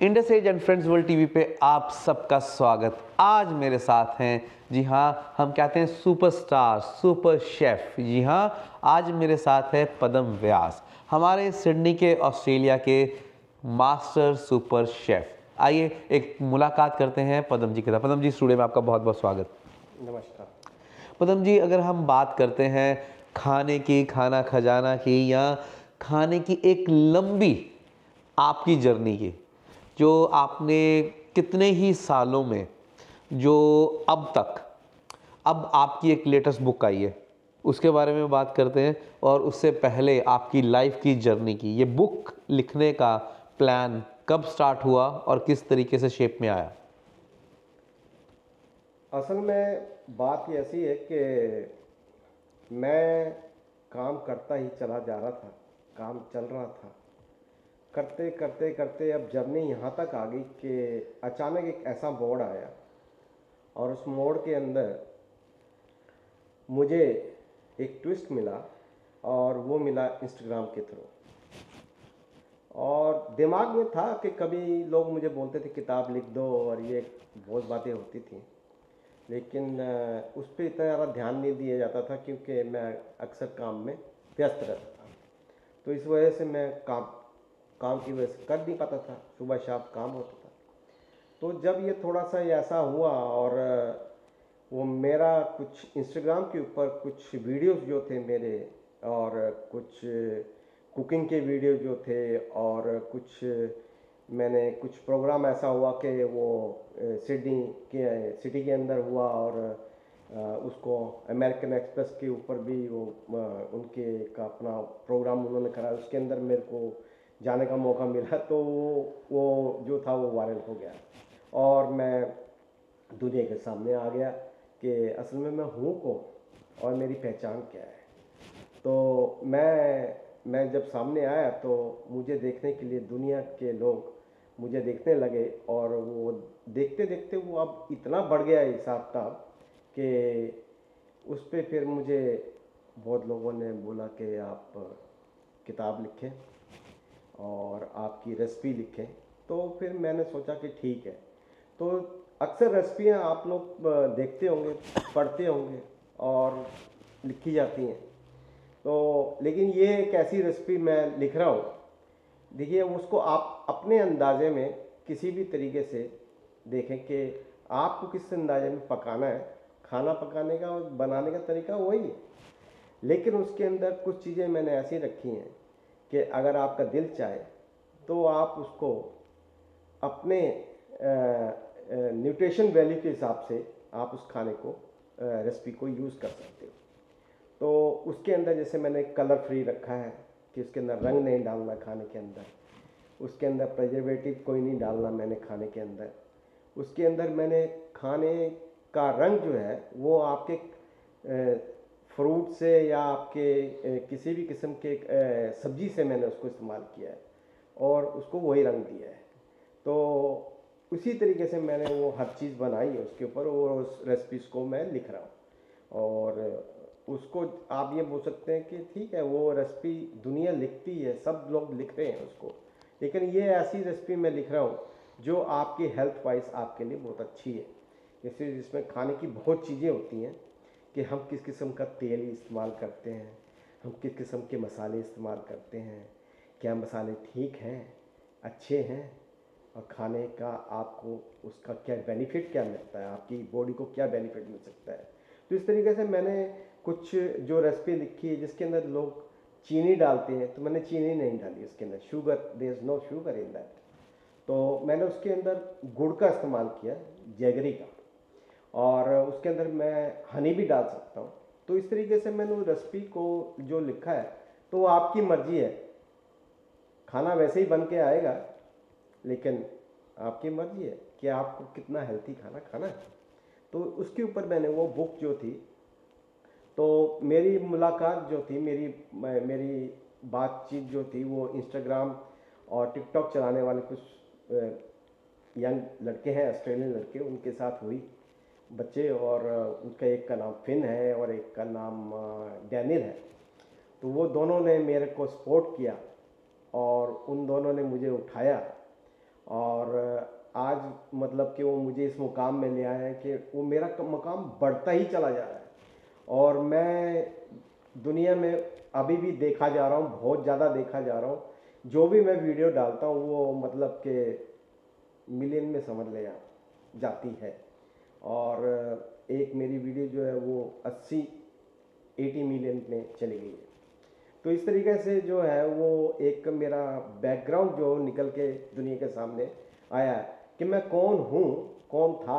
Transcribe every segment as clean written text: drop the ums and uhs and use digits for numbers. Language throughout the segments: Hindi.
Indus age and friends world TV पे आप सबका स्वागत। आज मेरे साथ हैं, जी हाँ, हम कहते हैं सुपरस्टार, सुपर शेफ। जी हाँ, आज मेरे साथ है पदम व्यास, हमारे सिडनी के ऑस्ट्रेलिया के मास्टर सुपर शेफ। आइए एक मुलाकात करते हैं पदम जी के साथ। पदम जी, स्टूडियो में आपका बहुत बहुत स्वागत। नमस्कार। पदम जी, अगर हम बात करते हैं खाने की, खाना खजाना की, या खाने की एक लंबी आपकी जर्नी की, जो आपने कितने ही सालों में, जो अब आपकी एक लेटेस्ट बुक आई है, उसके बारे में बात करते हैं। और उससे पहले आपकी लाइफ की जर्नी की, ये बुक लिखने का प्लान कब स्टार्ट हुआ और किस तरीके से शेप में आया? असल में बात ये ऐसी है कि मैं काम करता ही चला जा रहा था, काम चल रहा था, करते करते करते अब जर्नी यहाँ तक आ गई कि अचानक एक ऐसा मोड़ आया और उस मोड़ के अंदर मुझे एक ट्विस्ट मिला और वो मिला इंस्टाग्राम के थ्रू। और दिमाग में था कि कभी लोग मुझे बोलते थे किताब लिख दो और ये बहुत बातें होती थी, लेकिन उस पर इतना ज़्यादा ध्यान नहीं दिया जाता था क्योंकि मैं अक्सर काम में व्यस्त रहता था। तो इस वजह से मैं काम की वजह से कर नहीं पाता था, सुबह शाम काम होता था। तो जब ये थोड़ा सा ऐसा हुआ और वो मेरा कुछ इंस्टाग्राम के ऊपर कुछ वीडियोस जो थे मेरे, और कुछ कुकिंग के वीडियो जो थे, और मैंने कुछ प्रोग्राम ऐसा हुआ कि वो सिटी के अंदर हुआ और उसको अमेरिकन एक्सप्रेस के ऊपर भी वो उनके का अपना प्रोग्राम उन्होंने कराया, उसके अंदर मेरे को जाने का मौका मिला। तो वो जो था वो वायरल हो गया और मैं दुनिया के सामने आ गया कि असल में मैं हूँ कौन और मेरी पहचान क्या है। तो मैं जब सामने आया तो मुझे देखने के लिए दुनिया के लोग मुझे देखने लगे और वो देखते देखते वो अब इतना बढ़ गया हिसाब किताब कि उस पर फिर मुझे बहुत लोगों ने बोला कि आप किताब लिखें और आपकी रेसिपी लिखें। तो फिर मैंने सोचा कि ठीक है। तो अक्सर रेसिपियाँ आप लोग देखते होंगे, पढ़ते होंगे और लिखी जाती हैं। तो लेकिन ये एक ऐसी रेसिपी मैं लिख रहा हूँ, देखिए उसको आप अपने अंदाजे में किसी भी तरीके से देखें कि आपको किस अंदाजे में पकाना है। खाना पकाने का और बनाने का तरीका वही है, लेकिन उसके अंदर कुछ चीज़ें मैंने ऐसी रखी हैं कि अगर आपका दिल चाहे तो आप उसको अपने न्यूट्रिशन वैल्यू के हिसाब से आप उस खाने को रेसिपी को यूज़ कर सकते हो। तो उसके अंदर जैसे मैंने कलर फ्री रखा है कि उसके अंदर रंग नहीं डालना खाने के अंदर, उसके अंदर प्रिजर्वेटिव कोई नहीं डालना मैंने खाने के अंदर। उसके अंदर मैंने खाने का रंग जो है वो आपके फ्रूट से या आपके किसी भी किस्म के सब्जी से मैंने उसको इस्तेमाल किया है और उसको वही रंग दिया है। तो उसी तरीके से मैंने वो हर चीज़ बनाई है उसके ऊपर और उस रेसिपीज़ को मैं लिख रहा हूँ। और उसको आप ये बोल सकते हैं कि ठीक है, वो रेसिपी दुनिया लिखती है, सब लोग लिख रहे हैं उसको, लेकिन ये ऐसी रेसिपी मैं लिख रहा हूँ जो आपकी हेल्थ वाइज आपके लिए बहुत अच्छी है। जैसे जिसमें खाने की बहुत चीज़ें होती हैं कि हम किस किस्म का तेल इस्तेमाल करते हैं, हम किस किस्म के मसाले इस्तेमाल करते हैं, क्या मसाले ठीक हैं, अच्छे हैं, और खाने का आपको उसका क्या बेनिफिट क्या मिलता है, आपकी बॉडी को क्या बेनिफिट मिल सकता है। तो इस तरीके से मैंने कुछ जो रेसिपी लिखी है जिसके अंदर लोग चीनी डालते हैं, तो मैंने चीनी नहीं डाली उसके अंदर, sugar, there is no sugar in that. तो मैंने उसके अंदर गुड़ का इस्तेमाल किया, जैगरी का, और उसके अंदर मैं हनी भी डाल सकता हूँ। तो इस तरीके से मैंने उस रेसिपी को जो लिखा है, तो वो आपकी मर्जी है, खाना वैसे ही बन के आएगा, लेकिन आपकी मर्जी है कि आपको कितना हेल्थी खाना खाना है। तो उसके ऊपर मैंने वो बुक जो थी, तो मेरी मुलाकात जो थी, मेरी बातचीत जो थी वो इंस्टाग्राम और टिकटॉक चलाने वाले कुछ यंग लड़के हैं, ऑस्ट्रेलियन लड़के, उनके साथ हुई, बच्चे, और उनका एक का नाम फिन है और एक का नाम डैनियल है। तो वो दोनों ने मेरे को सपोर्ट किया और उन दोनों ने मुझे उठाया और मतलब कि वो मुझे इस मुकाम में ले आए हैं कि वो मेरा मुकाम बढ़ता ही चला जा रहा है, और मैं दुनिया में अभी भी देखा जा रहा हूँ, बहुत ज़्यादा देखा जा रहा हूँ। जो भी मैं वीडियो डालता हूँ वो मतलब कि मिलियन में समझ ले जाती है। और एक मेरी वीडियो जो है वो 80 मिलियन में चली गई है। तो इस तरीके से जो है वो एक मेरा बैकग्राउंड जो निकल के दुनिया के सामने आया है कि मैं कौन हूँ, कौन था,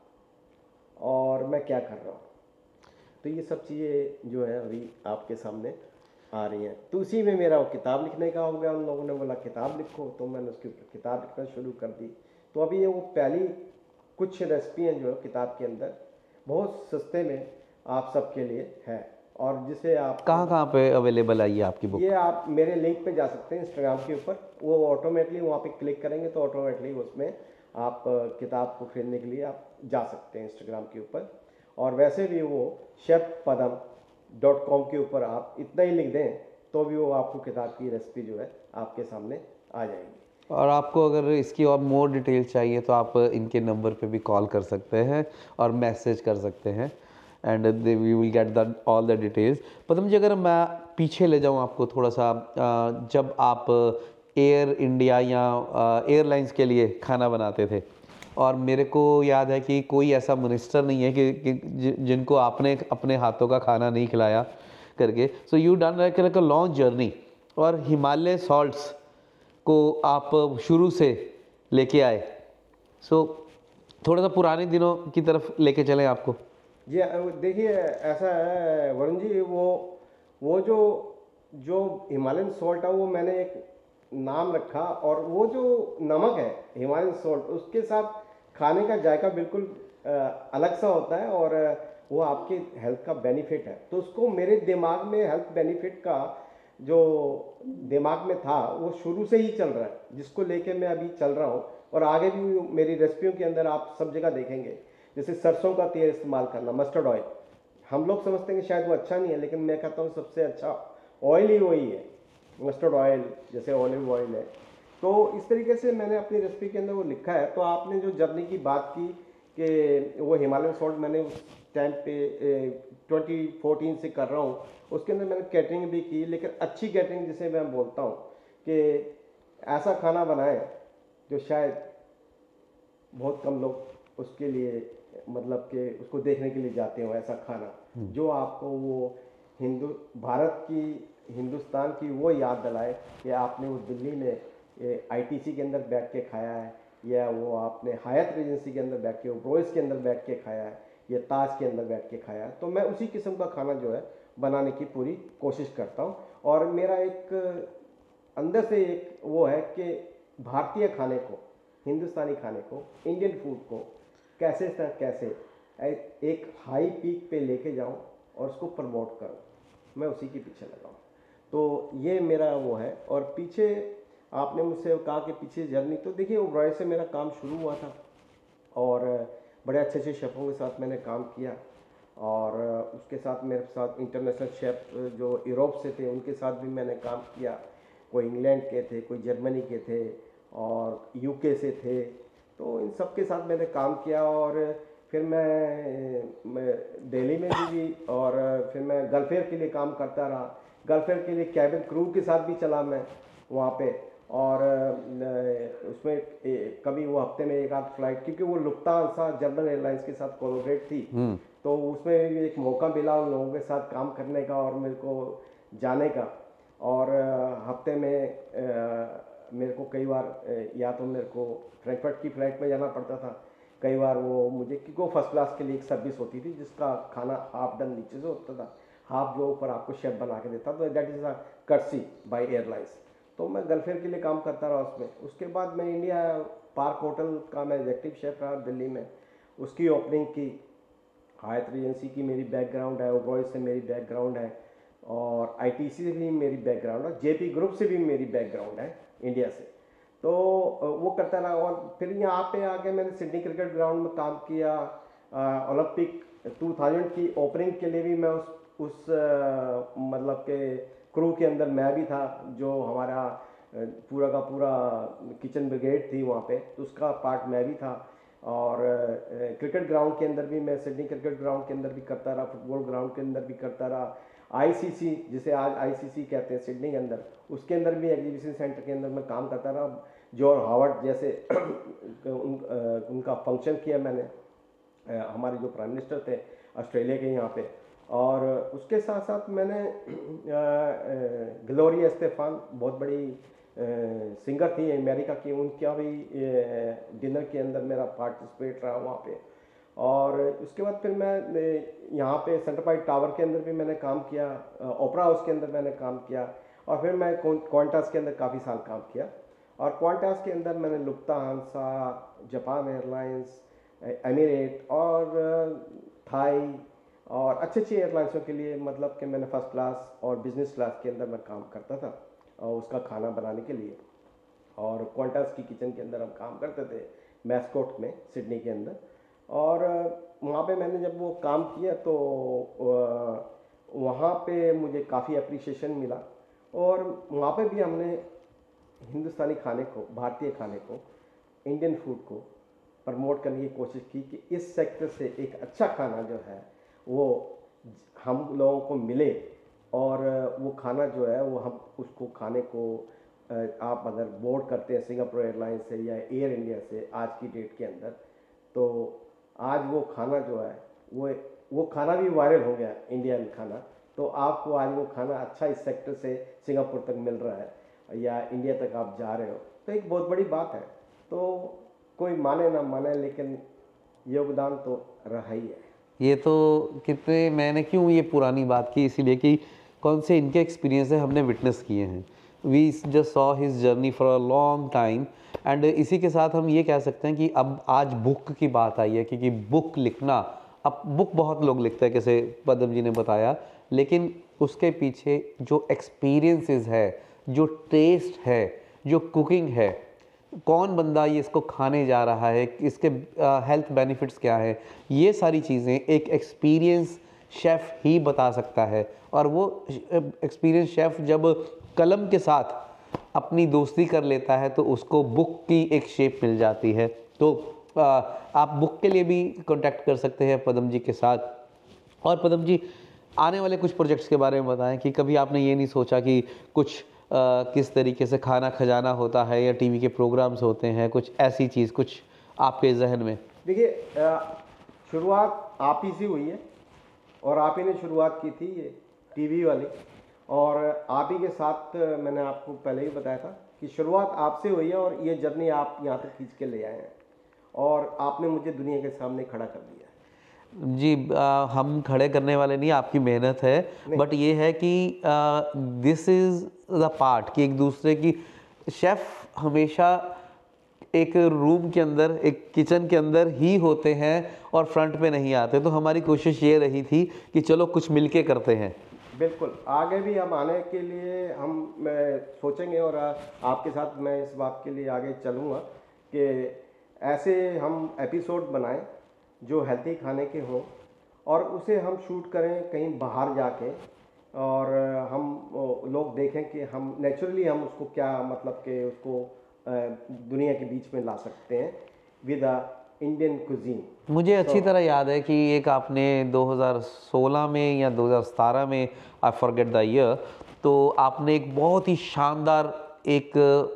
और मैं क्या कर रहा हूँ। तो ये सब चीज़ें जो है अभी आपके सामने आ रही हैं। तो उसी में मेरा वो किताब लिखने का हो गया, उन लोगों ने बोला किताब लिखो, तो मैंने उसके ऊपर किताब लिखना शुरू कर दी। तो अभी ये वो पहली कुछ रेसिपी हैं जो है किताब के अंदर बहुत सस्ते में आप सबके लिए है, और जिसे आप कहाँ पे अवेलेबल आई है आपकी बुक? ये आप मेरे लिंक पे जा सकते हैं इंस्टाग्राम के ऊपर, वो ऑटोमेटिकली वहाँ पे क्लिक करेंगे तो ऑटोमेटिकली उसमें आप किताब को खरीदने के लिए आप जा सकते हैं इंस्टाग्राम के ऊपर। और वैसे भी वो chefpadam.com के ऊपर आप इतना ही लिख दें तो भी वो आपको किताब की रेसिपी जो है आपके सामने आ जाएगी। और आपको अगर इसकी और मोर डिटेल चाहिए तो आप इनके नंबर पे भी कॉल कर सकते हैं और मैसेज कर सकते हैं, and they we will get the all the details. पता मुझे, अगर मैं पीछे ले जाऊं आपको थोड़ा सा, जब आप एयर इंडिया या एयरलाइंस के लिए खाना बनाते थे, और मेरे को याद है कि कोई ऐसा मिनिस्टर नहीं है कि जिनको आपने अपने हाथों का खाना नहीं खिलाया करके। So you done like a long journey, और हिमालय सॉल्ट्स को आप शुरू से लेके आए। सो थोड़ा सा पुराने दिनों की तरफ लेके चलें आपको। जी देखिए, ऐसा है वरुण जी, वो जो जो हिमालयन सॉल्ट है वो मैंने एक नाम रखा, और वो जो नमक है हिमालयन सॉल्ट, उसके साथ खाने का जायका बिल्कुल अलग सा होता है, और वो आपके हेल्थ का बेनिफिट है। तो उसको मेरे दिमाग में हेल्थ बेनिफिट का जो दिमाग में था वो शुरू से ही चल रहा है, जिसको लेके मैं अभी चल रहा हूँ, और आगे भी मेरी रेसिपियों के अंदर आप सब जगह देखेंगे। जैसे सरसों का तेल इस्तेमाल करना, मस्टर्ड ऑयल, हम लोग समझते हैं कि शायद वो अच्छा नहीं है, लेकिन मैं कहता हूँ सबसे अच्छा ऑयल ही वही है, मस्टर्ड ऑयल, जैसे ऑलिव ऑयल है। तो इस तरीके से मैंने अपनी रेसिपी के अंदर वो लिखा है। तो आपने जो जर्नी की बात की कि वो हिमालयन सॉल्ट मैंने उस टाइम पे 2014 से कर रहा हूँ, उसके अंदर मैंने कैटरिंग भी की, लेकिन अच्छी कैटरिंग जिसे मैं बोलता हूँ कि ऐसा खाना बनाए जो शायद बहुत कम लोग उसके लिए मतलब कि उसको देखने के लिए जाते हो, ऐसा खाना जो आपको वो भारत की, हिंदुस्तान की वो याद दिलाए कि आपने वो दिल्ली में आईटीसी के अंदर बैठ के खाया है, या वो आपने हायत रेजेंसी के अंदर बैठ के, ओबरॉयज के अंदर बैठ के खाया है, या ताज के अंदर बैठ के खाया है। तो मैं उसी किस्म का खाना जो है बनाने की पूरी कोशिश करता हूँ। और मेरा एक अंदर से एक वो है कि भारतीय खाने को, हिंदुस्तानी खाने को, इंडियन फूड को कैसे से कैसे एक हाई पीक पे लेके जाऊं और उसको प्रमोट करूं, मैं उसी के पीछे लगा हूं। तो ये मेरा वो है। और पीछे आपने मुझसे कहा कि पीछे जर्नी, तो देखिए ओबरॉय से मेरा काम शुरू हुआ था, और बड़े अच्छे अच्छे शेफ़ों के साथ मैंने काम किया, और उसके साथ मेरे साथ इंटरनेशनल शेफ़ जो यूरोप से थे उनके साथ भी मैंने काम किया। कोई इंग्लैंड के थे, कोई जर्मनी के थे, और यूके से थे। तो इन सब के साथ मैंने काम किया, और फिर मैं दिल्ली में भी, और फिर मैं गल्फ एयर के लिए काम करता रहा। गल्फ एयर के लिए कैबिन क्रू के साथ भी चला मैं वहाँ पे, और उसमें कभी वो हफ्ते में एक आध फ्लाइट, क्योंकि वो लुफ्तांसा जर्मन एयरलाइंस के साथ कोलैबोरेट थी, तो उसमें भी एक मौका मिला उन लोगों के साथ काम करने का और मेरे को जाने का। और हफ्ते में मेरे को कई बार या तो मेरे को फ्रैंकफर्ट की फ़्लाइट में जाना पड़ता था, कई बार वो मुझे, क्योंकि वो फर्स्ट क्लास के लिए एक सर्विस होती थी जिसका खाना हाफ डन नीचे से होता था, हाफ जो ऊपर आपको शेफ बना के देता, तो that is a courtesy by airlines. तो मैं गल्फ एयर के लिए काम करता रहा उसमें। उसके बाद मैं इंडिया पार्क होटल का मैं एग्जेक्टिव शेफ रहा दिल्ली में, उसकी ओपनिंग की। हायत रेजेंसी की मेरी बैकग्राउंड है, ओबरॉय से मेरी बैकग्राउंड है, और आईटीसी से भी मेरी बैकग्राउंड है, जेपी ग्रुप से भी मेरी बैकग्राउंड है इंडिया से। तो वो करता रहा, और फिर यहाँ पे आके मैंने सिडनी क्रिकेट ग्राउंड में काम किया। ओलंपिक 2000 की ओपनिंग के लिए भी मैं उस मतलब के क्रू के अंदर मैं भी था, जो हमारा पूरा का पूरा किचन ब्रिगेड थी वहाँ पे, तो उसका पार्ट मैं भी था। और क्रिकेट ग्राउंड के अंदर भी मैं सिडनी क्रिकेट ग्राउंड के अंदर भी करता रहा, फुटबॉल ग्राउंड के अंदर भी करता रहा, आईसीसी जिसे आज आईसीसी कहते हैं सिडनी के अंदर, उसके अंदर भी एग्जीबिशन सेंटर के अंदर मैं काम करता रहा। जॉन हावर्ड जैसे उनका फंक्शन किया मैंने, हमारे जो प्राइम मिनिस्टर थे ऑस्ट्रेलिया के यहाँ पे। और उसके साथ साथ मैंने ग्लोरिया स्टेफान बहुत बड़ी सिंगर थी अमेरिका की, उनका भी डिनर के अंदर मेरा पार्टिसिपेट रहा वहाँ पे। और उसके बाद फिर मैं यहाँ पे सेंटर पॉइंट टावर के अंदर भी मैंने काम किया, ओपरा हाउस के अंदर मैंने काम किया, और फिर मैं क्वांटास के अंदर काफ़ी साल काम किया। और क्वांटास के अंदर मैंने लुफ्तांसा, जापान एयरलाइंस, एमिरेट और थाई और अच्छी एयरलाइंसों के लिए, मतलब कि मैंने फर्स्ट क्लास और बिजनेस क्लास के अंदर मैं काम करता था और उसका खाना बनाने के लिए। और क्वांटास की किचन के अंदर हम काम करते थे मैस्कोट में सिडनी के अंदर। और वहाँ पे मैंने जब वो काम किया तो वहाँ पे मुझे काफ़ी अप्रिसिएशन मिला। और वहाँ पे भी हमने हिंदुस्तानी खाने को, भारतीय खाने को, इंडियन फूड को प्रमोट करने की कोशिश की कि इस सेक्टर से एक अच्छा खाना जो है वो हम लोगों को मिले। और वो खाना जो है वो हम उसको खाने को आप अगर बोर्ड करते हैं सिंगापुर एयरलाइंस से या एयर इंडिया से आज की डेट के अंदर, तो आज वो खाना जो है वो खाना भी वायरल हो गया, इंडियन खाना। तो आपको आज वो खाना अच्छा इस सेक्टर से सिंगापुर तक मिल रहा है या इंडिया तक आप जा रहे हो, तो एक बहुत बड़ी बात है। तो कोई माने ना माने लेकिन योगदान तो रहा ही है। ये तो कितने, मैंने क्यों ये पुरानी बात की, इसीलिए कि कौन से इनके एक्सपीरियंस है हमने विटनेस किए हैं। We just saw his journey for a long time. And इसी के साथ हम ये कह सकते हैं कि अब आज बुक की बात आई है, क्योंकि बुक लिखना, अब बुक बहुत लोग लिखते हैं जैसे पद्म जी ने बताया, लेकिन उसके पीछे जो एक्सपीरियंसेस है, जो टेस्ट है, जो कुकिंग है, कौन बंदा ये इसको खाने जा रहा है, इसके हेल्थ बेनिफिट्स क्या है, ये सारी चीज़ें एक एक्सपीरियंस शेफ़ ही बता सकता है। और वो एक्सपीरियंस शेफ़ जब कलम के साथ अपनी दोस्ती कर लेता है तो उसको बुक की एक शेप मिल जाती है। तो आप बुक के लिए भी कांटेक्ट कर सकते हैं पद्म जी के साथ। और पद्म जी, आने वाले कुछ प्रोजेक्ट्स के बारे में बताएं कि कभी आपने ये नहीं सोचा कि कुछ किस तरीके से खाना खजाना होता है या टीवी के प्रोग्राम्स होते हैं, कुछ ऐसी चीज़ कुछ आपके जहन में? देखिए, शुरुआत आप ही से हुई है और आप ही ने शुरुआत की थी ये टीवी वाली। और आप ही के साथ मैंने आपको पहले ही बताया था कि शुरुआत आपसे हुई है और ये जर्नी आप यहाँ तक खींच के ले आए हैं और आपने मुझे दुनिया के सामने खड़ा कर दिया है। जी, हम खड़े करने वाले नहीं, आपकी मेहनत है। बट ये है कि दिस इज़ द पार्ट कि एक दूसरे की, शेफ़ हमेशा एक रूम के अंदर, एक किचन के अंदर ही होते हैं और फ्रंट पे नहीं आते। तो हमारी कोशिश ये रही थी कि चलो कुछ मिलके करते हैं। बिल्कुल, आगे भी हम आने के लिए हम सोचेंगे और आपके साथ मैं इस बात के लिए आगे चलूँगा कि ऐसे हम एपिसोड बनाएं जो हेल्थी खाने के हों और उसे हम शूट करें कहीं बाहर जाके, और हम लोग देखें कि हम नेचुरली हम उसको क्या, मतलब कि उसको दुनिया के बीच में ला सकते हैं विद अ इंडियन कुजीन। मुझे अच्छी तरह याद है कि एक आपने 2016 में या 2017 में, आई फॉरगेट द ईयर, तो आपने एक बहुत ही शानदार एक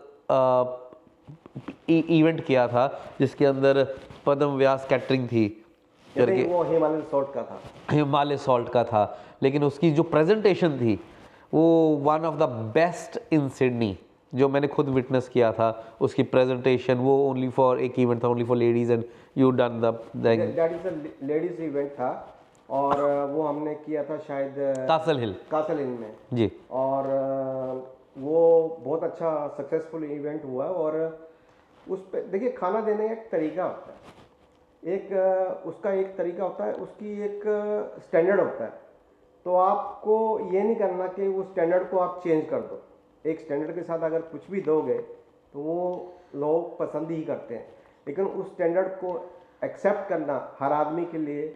इवेंट किया था जिसके अंदर पद्म व्यास कैटरिंग थी करके। वो हिमालय सॉल्ट का था। हिमालय सॉल्ट का था, लेकिन उसकी जो प्रेजेंटेशन थी वो one of the best in Sydney, जो मैंने खुद विटनेस किया था। उसकी प्रेजेंटेशन, वो ओनली फॉर एक इवेंट था, only for ladies, and you done that is a ladies event था और वो हमने किया था शायद कासल हिल में जी। और वो बहुत अच्छा सक्सेसफुल इवेंट हुआ। और उस पे देखिए, खाना देने का एक तरीका होता है, एक उसका एक तरीका होता है, उसकी एक स्टैंडर्ड होता है। तो आपको ये नहीं करना कि वो स्टैंडर्ड को आप चेंज कर दो। एक स्टैंडर्ड के साथ अगर कुछ भी दोगे तो वो लोग पसंद ही करते हैं, लेकिन उस स्टैंडर्ड को एक्सेप्ट करना हर आदमी के लिए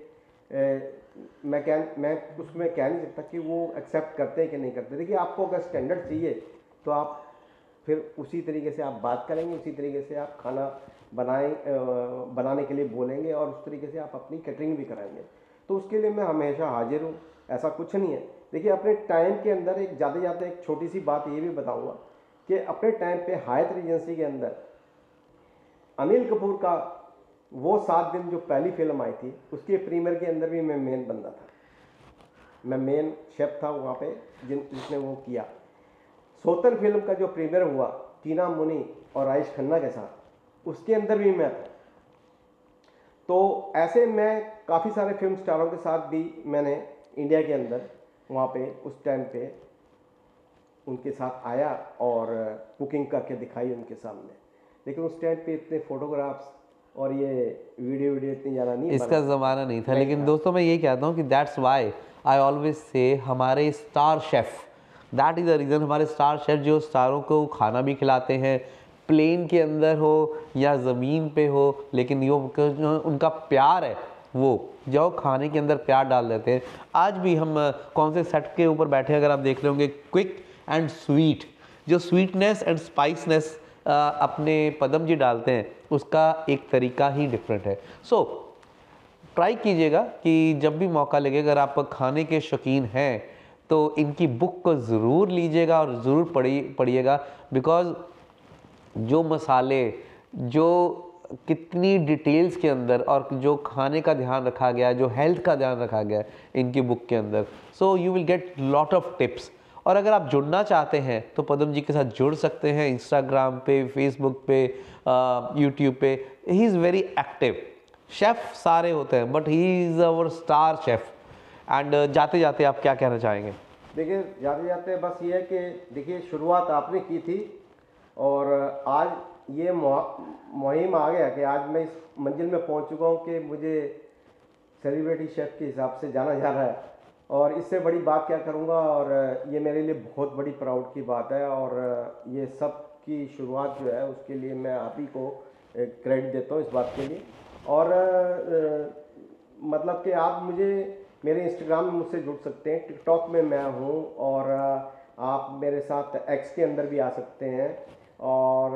मैं उसमें कह नहीं सकता कि वो एक्सेप्ट करते हैं कि नहीं करते। देखिए, आपको अगर स्टैंडर्ड चाहिए तो आप फिर उसी तरीके से आप बात करेंगे, उसी तरीके से आप खाना बनाने के लिए बोलेंगे और उस तरीके से आप अपनी कैटरिंग भी कराएंगे, तो उसके लिए मैं हमेशा हाजिर हूँ। ऐसा कुछ नहीं है। देखिए, अपने टाइम के अंदर एक ज़्यादा एक छोटी सी बात ये भी बताऊँगा कि अपने टाइम पे हायत रीजेंसी के अंदर अनिल कपूर का वो 7 दिन जो पहली फिल्म आई थी, उसके प्रीमियर के अंदर भी मैं मेन बंदा था, मैं मेन शेफ था वहाँ पे जिसने वो किया। सोतन फिल्म का जो प्रीमियर हुआ टीना मुनी और आयुष खन्ना के साथ, उसके अंदर भी मैं था। तो ऐसे मैं काफ़ी सारे फिल्म स्टारों के साथ भी मैंने इंडिया के अंदर वहाँ पे उस टाइम पे उनके साथ आया और कुकिंग करके दिखाई उनके सामने। लेकिन उस टाइम पे इतने फोटोग्राफ्स और ये वीडियो इतनी ज़्यादा नहीं, इसका ज़माना नहीं था। लेकिन दोस्तों मैं ये कहता हूँ कि that's why I always say हमारे star chef, that is the reason, हमारे स्टार शेफ़ जो स्टारों को खाना भी खिलाते हैं, प्लेन के अंदर हो या ज़मीन पे हो, लेकिन यो उनका प्यार है, वो जो खाने के अंदर प्यार डाल देते हैं। आज भी हम कौन से सेट के ऊपर बैठे अगर आप देख रहे होंगे, क्विक एंड स्वीट, जो स्वीटनेस एंड स्पाइसनेस अपने पदम जी डालते हैं, उसका एक तरीका ही डिफरेंट है। सो ट्राई कीजिएगा कि जब भी मौका लगे, अगर आप खाने के शौकीन हैं तो इनकी बुक को ज़रूर लीजिएगा और ज़रूर पढ़िएगा, बिकॉज़ जो मसाले, जो कितनी डिटेल्स के अंदर और जो खाने का ध्यान रखा गया, जो हेल्थ का ध्यान रखा गया इनकी बुक के अंदर, so you will get lot of tips. और अगर आप जुड़ना चाहते हैं तो पदम जी के साथ जुड़ सकते हैं, इंस्टाग्राम पे, फेसबुक पे, यूट्यूब पे। He is very active. Chef सारे होते हैं but he is our star chef. And जाते जाते आप क्या कहना चाहेंगे? देखिए, जाते जाते बस ये है कि देखिए, शुरुआत आपने की थी और आज ये मुहिम आ गया कि आज मैं इस मंजिल में पहुंच चुका हूं कि मुझे सेलिब्रिटी शेफ़ के हिसाब से जाना जा रहा है, और इससे बड़ी बात क्या करूंगा। और ये मेरे लिए बहुत बड़ी प्राउड की बात है, और ये सब की शुरुआत जो है उसके लिए मैं आप ही को क्रेडिट देता हूँ इस बात के लिए। और मतलब कि आप मुझे मेरे इंस्टाग्राम में मुझसे जुड़ सकते हैं, टिकटॉक में मैं हूँ, और आप मेरे साथ एक्स के अंदर भी आ सकते हैं, और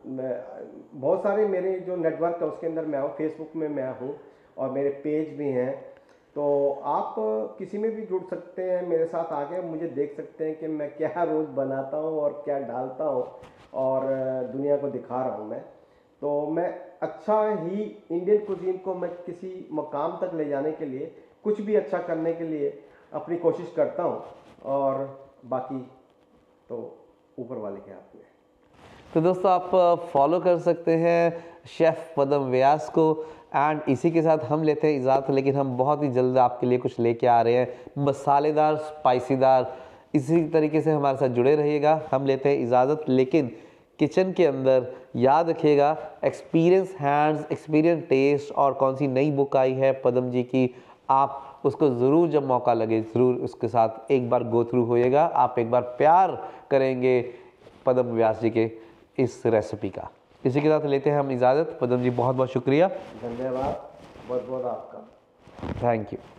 बहुत सारे मेरे जो नेटवर्क है उसके अंदर मैं हूँ, फेसबुक में मैं हूँ और मेरे पेज भी हैं। तो आप किसी में भी जुड़ सकते हैं, मेरे साथ आके मुझे देख सकते हैं कि मैं क्या रोज़ बनाता हूँ और क्या डालता हूँ और दुनिया को दिखा रहा हूँ मैं। तो मैं अच्छा ही इंडियन कुजीन को मैं किसी मकाम तक ले जाने के लिए, कुछ भी अच्छा करने के लिए अपनी कोशिश करता हूँ, और बाकी तो ऊपर वाले के हाथ में। तो दोस्तों आप फॉलो कर सकते हैं शेफ़ पदम व्यास को। एंड इसी के साथ हम लेते हैं इजाज़त, लेकिन हम बहुत ही जल्द आपके लिए कुछ लेके आ रहे हैं मसालेदार, स्पाइसीदार। इसी तरीके से हमारे साथ जुड़े रहिएगा। हम लेते हैं इजाज़त, लेकिन किचन के अंदर याद रखिएगा, एक्सपीरियंस हैंड्स, एक्सपीरियंस टेस्ट, और कौन सी नई बुक आई है पदम जी की, आप उसको ज़रूर जब मौका लगे ज़रूर उसके साथ एक बार गो थ्रू होइएगा। आप एक बार प्यार करेंगे पदम व्यास जी के इस रेसिपी का। इसी के साथ लेते हैं हम इजाज़त। पदम जी बहुत बहुत शुक्रिया, धन्यवाद, बहुत बहुत आपका, thank you.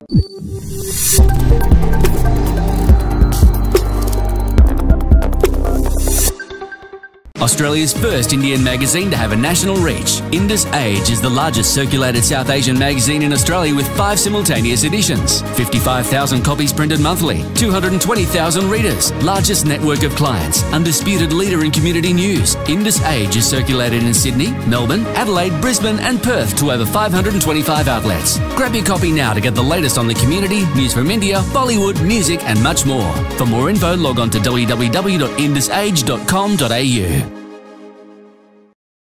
Australia's first Indian magazine to have a national reach, Indus Age is the largest circulated South Asian magazine in Australia with 5 simultaneous editions, 55,000 copies printed monthly, 220,000 readers, largest network of clients, undisputed leader in community news. Indus Age is circulated in Sydney, Melbourne, Adelaide, Brisbane and Perth to over 525 outlets. Grab your copy now to get the latest on the community, news from India, Bollywood, music and much more. For more info, log on to www.indusage.com.au.